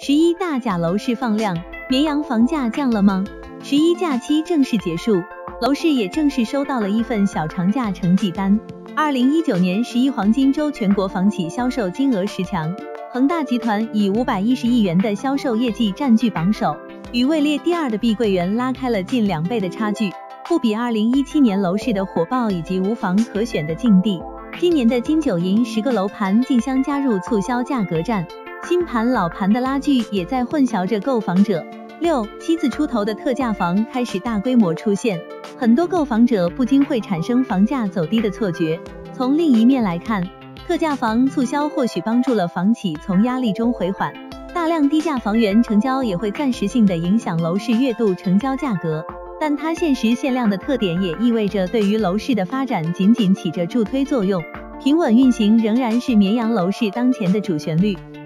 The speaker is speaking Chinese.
11大假楼市放量，绵阳房价降了吗？11假期正式结束，楼市也正式收到了一份小长假成绩单。2019年11黄金周全国房企销售金额10强，恒大集团以510亿元的销售业绩占据榜首，与位列第二的碧桂园拉开了近2倍的差距，不比2017年楼市的火爆以及无房可选的境地。今年的金九银10个楼盘竞相加入促销价格战，新盘老盘的拉锯也在混淆着购房者。6、7字出头的特价房开始大规模出现，很多购房者不禁会产生房价走低的错觉。从另一面来看，特价房促销或许帮助了房企从压力中回缓，大量低价房源成交也会暂时性的影响楼市月度成交价格，但它限时限量的特点也意味着对于楼市的发展仅起着助推作用，平稳运行仍然是绵阳楼市当前的主旋律。